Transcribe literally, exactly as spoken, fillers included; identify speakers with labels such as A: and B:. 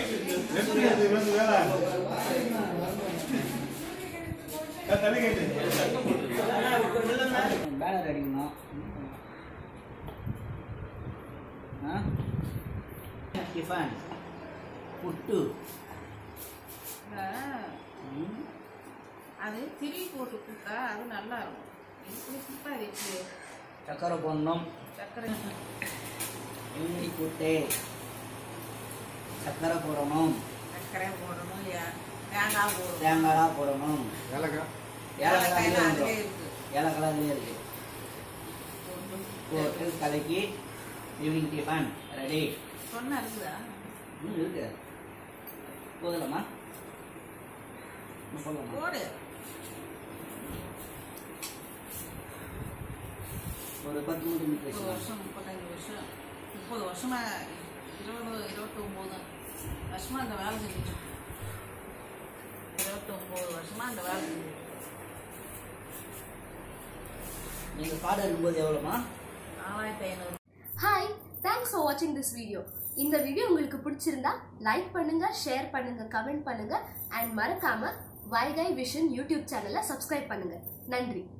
A: Banner அடிக்கணும். Tiffin புட்டு
B: அது திரி போட்டு கொடுத்தா அது நல்லா இருக்கும். இப்படி சுத்தா இருக்கு.
A: சக்கரை போடணும்.
B: சக்கரை
A: இஞ்சி கூட்டு சக்கரை போடணும்.
B: சக்கரை போடணும். தேங்காய் போடணும்.
A: தேங்காய் போடணும்.
C: ஏலக்காய்
A: ஏலக்காய்
B: அதுலேயே இருக்கு.
A: ஏலக்காய் அதுலேயே இருக்கு. போட்டு கலக்கி ஈவினிங் டிஃபன் ரெடி.
B: சொன்னா இருக்குதா?
A: ம் இருக்கு. போதலாமா? போடலாமா?
B: போடு.
A: ஒரு பத்து மூணு
B: முப்பது வருஷம் முப்பத்தஞ்சு வருஷம் முப்பது வருஷமா இருபது இருபத்தி ஒம்பது வருஷமா அந்த வேலை செஞ்சுட்டு இருபத்தி ஒம்பது வருஷமா அந்த வேலை செஞ்சு.
A: நீங்கள் பாடம் இருக்கும்போது எவ்வளோமா?
B: நாலாயிரத்தி ஐநூறு.
D: ஹாய், தேங்க்ஸ் ஃபார் வாட்சிங் திஸ் வீடியோ. இந்த வீடியோ உங்களுக்கு பிடிச்சிருந்தா லைக் பண்ணுங்க, ஷேர் பண்ணுங்க, கமெண்ட் பண்ணுங்க அண்ட் மறக்காம வைகை விஷன் யூடியூப் சேனலை சப்ஸ்கிரைப் பண்ணுங்க. நன்றி.